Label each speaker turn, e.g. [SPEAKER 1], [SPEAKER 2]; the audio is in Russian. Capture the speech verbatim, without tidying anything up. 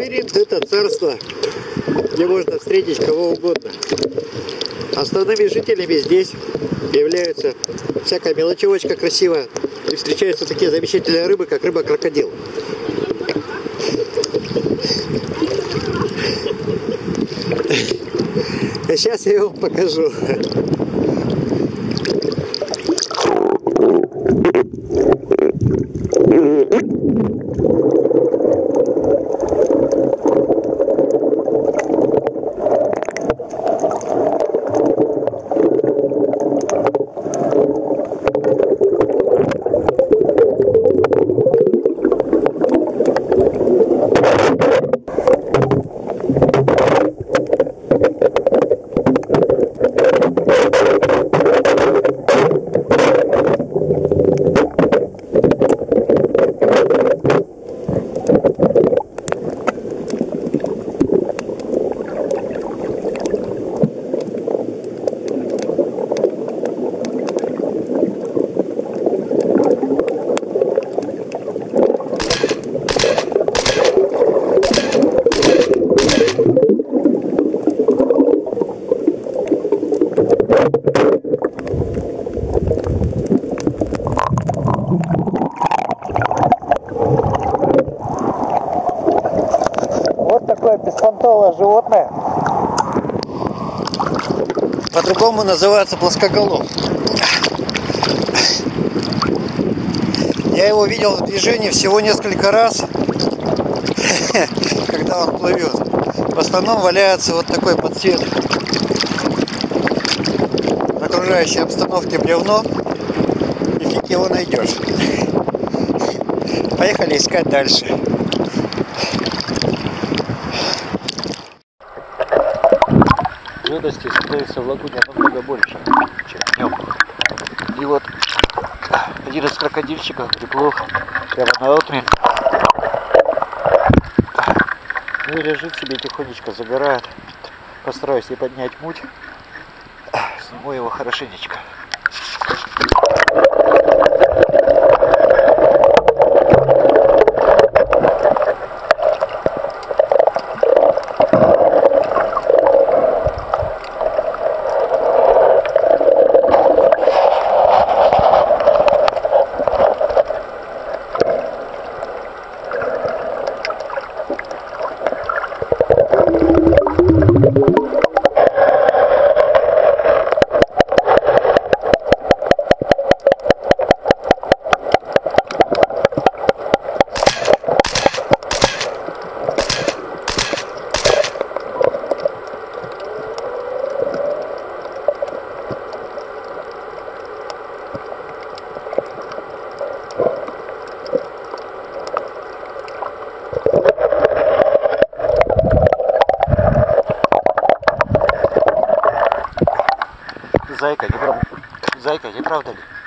[SPEAKER 1] Лабиринт — это царство, где можно встретить кого угодно. Основными жителями здесь являются всякая мелочевочка красивая. И встречаются такие замечательные рыбы, как рыба-крокодил. А сейчас я вам покажу. Вот такое беспонтовое животное. По-другому называется плоскоголов. Я его видел в движении всего несколько раз, когда он плывет. В основном валяется вот такой подсвет окружающей обстановки бревно, и фиг его найдешь. Поехали искать дальше. Жидкости становится в лагуне намного больше, чем днем. И вот один из крокодильчиков приплыл прямо на отмель. Ну и лежит себе тихонечко, загорает. Постараюсь ей поднять муть. Сниму его хорошенечко. Зайка, не правда? Зайка, не правда ли?